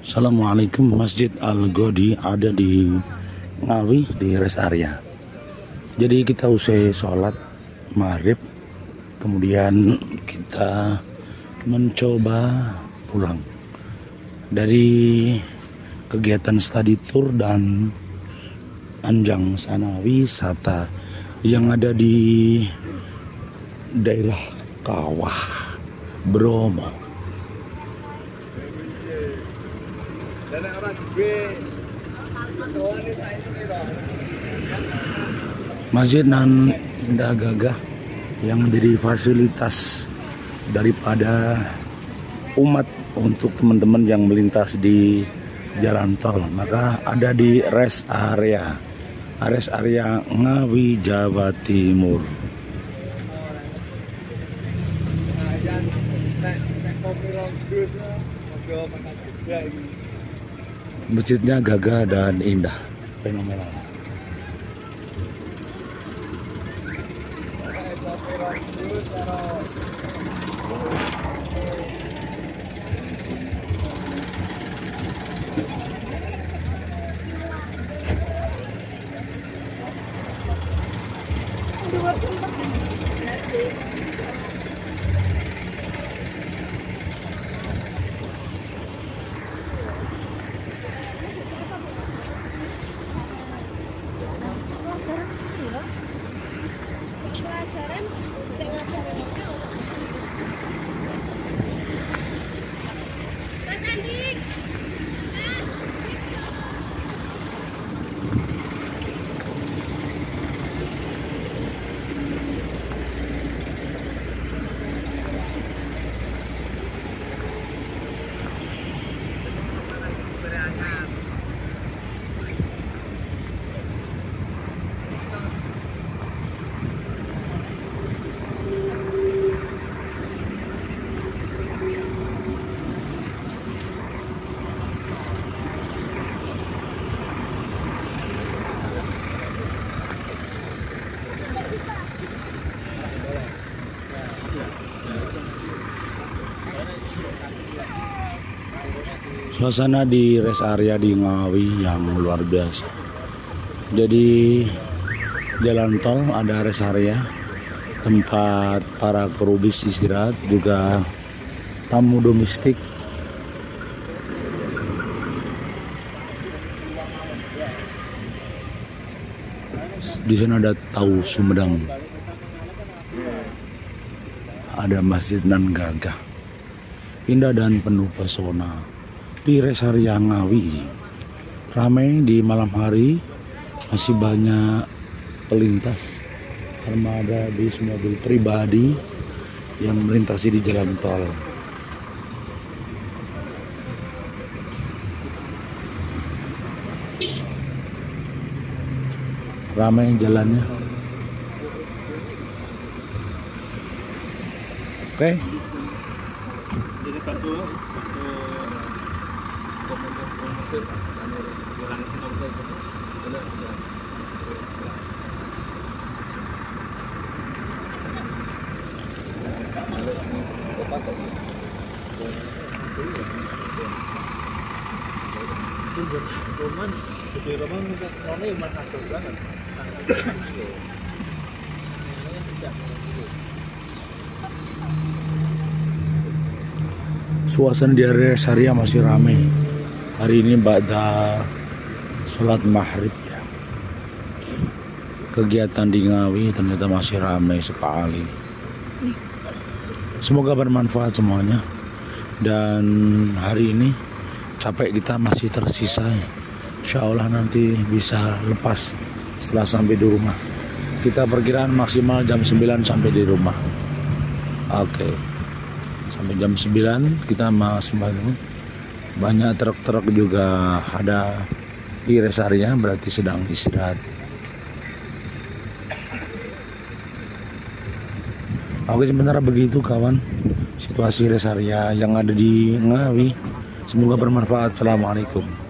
Assalamualaikum. Masjid Al-Ghodi ada di Ngawi di rest area. Jadi kita usai sholat maghrib, kemudian kita mencoba pulang dari kegiatan study tour dan Anjang Sana wisata yang ada di daerah Kawah Bromo. Masjid nan indah gagah yang menjadi fasilitas daripada umat untuk teman-teman yang melintas di jalan tol, maka ada di rest area Ngawi, Jawa Timur. Masjidnya gagah dan indah, fenomenal. Suasana di rest area di Ngawi yang luar biasa. Jadi jalan tol ada rest area, tempat para kru bis istirahat, juga tamu domestik. Di sana ada tahu Sumedang, ada masjid nan gagah, indah dan penuh pesona. Di rest area Ngawi ramai di malam hari, masih banyak pelintas armada bis mobil pribadi yang melintasi di jalan tol. Ramai jalannya. Oke. Suasana di area Syariah masih ramai. Hari ini ba'da sholat maghrib ya. Kegiatan di Ngawi ternyata masih ramai sekali. Semoga bermanfaat semuanya. Dan hari ini capek kita masih tersisa ya. Insya Allah nanti bisa lepas setelah sampai di rumah. Kita perkiraan maksimal jam 9 sampai di rumah. Oke. Sampai jam 9 kita masih banyak truk-truk juga ada di rest area, berarti sedang istirahat. Oke, sementara begitu kawan, situasi rest area yang ada di Ngawi. Semoga bermanfaat. Assalamualaikum.